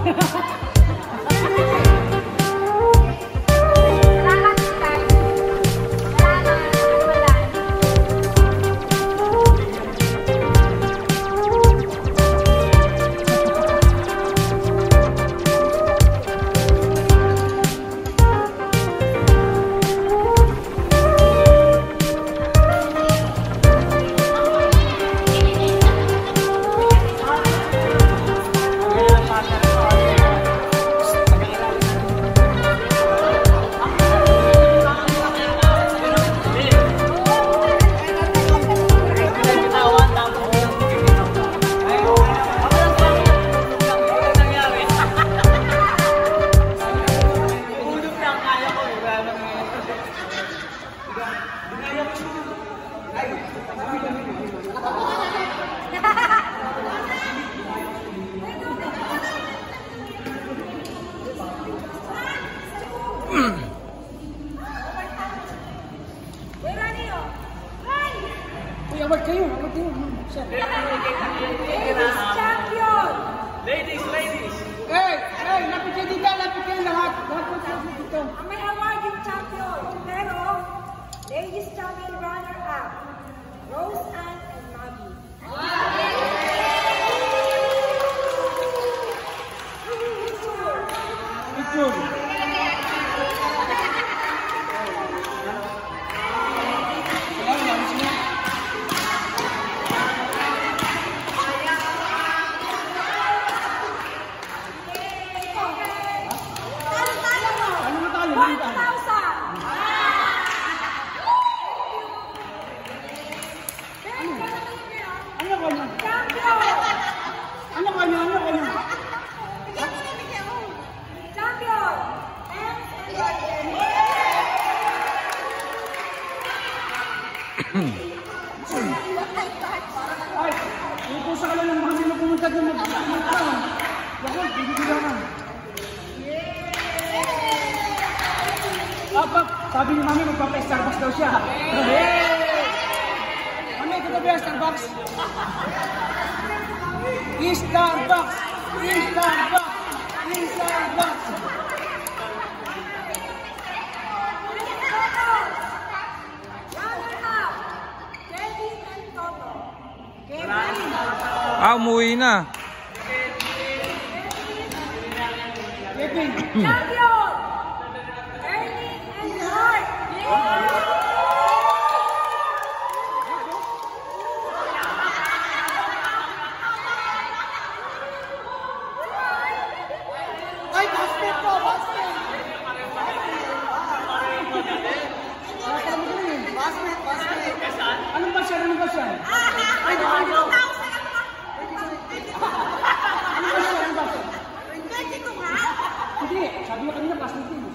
Sabi ni Mami, magpapa-Starbucks daw siya. Mami, ito ba yung Starbucks? Starbucks! Starbucks! Starbucks! Umuwi na. Kevin! Champion! Ernie and Mark! Ay, basket po! Basket! Basket! Basket! Anong ba siya? Anong ba siya? Ay, ano? Ano ba siya? Ano ba siya? Hindi, sabi niya kanina basket din.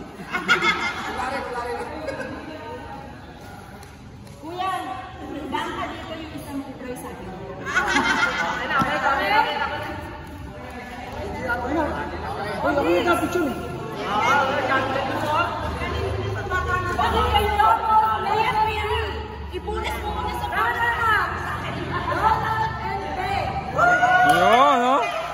Kuya, daan ka dito yung isang try sa akin. Ay, ako yung kapitsun. Bakit kayo loto? Ipulis mo muna sa runner-up. Ronald and Bay. Yun, no?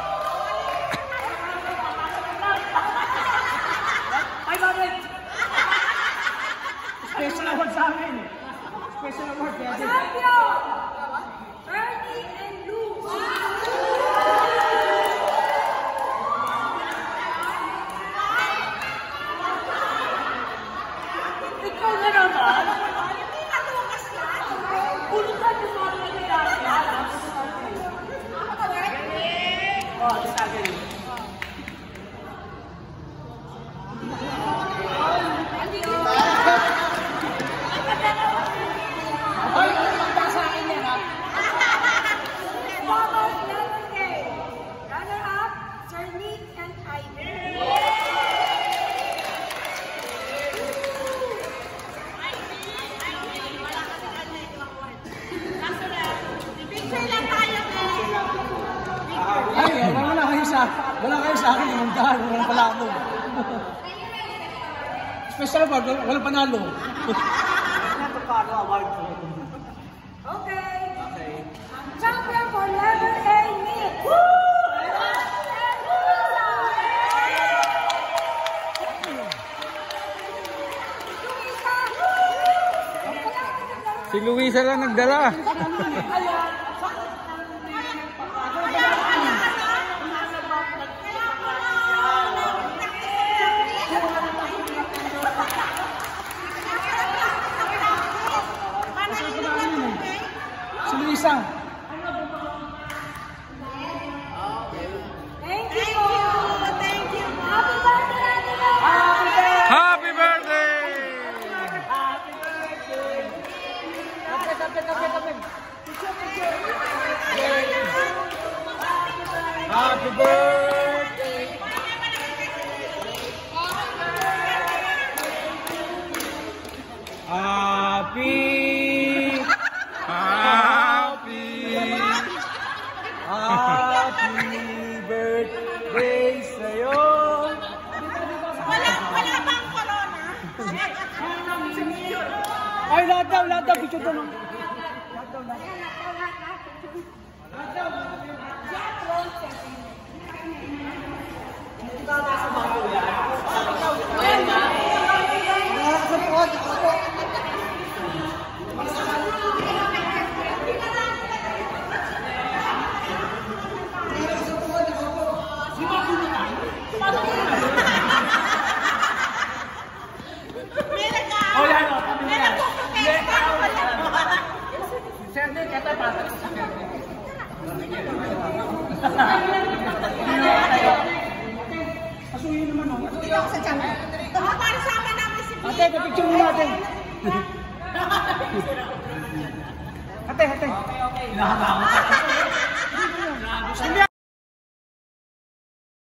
Ay, bakit? Special award sa amin. Special award kaya din. Champion! Ernie and Lou. Ikaw na naman? Pulutan niyo sa mga nagdadaan. Oh, sa akin. Ay, ano sa akin yan, ha? Thomas Lemonade. Runner-up, Sir Nick and Ivy. Picture lang tayo, Ay, wala kayo sa akin. Imuntahan, walang palalo. Special award, walang panalo. Okay. Champion for level A, Nick. Si Luisa lang nagdala. Si Luisa. Thank you. Thank you. Happy birthday! Happy birthday! Happy birthday! Happy! Happy birthday sa'yo! Wala bang corona? Ay, lahat daw, picture daw ng... Asuhin naman ako. Ito ako sa channel. Para sama namin si Ate, picture mo natin. Ate.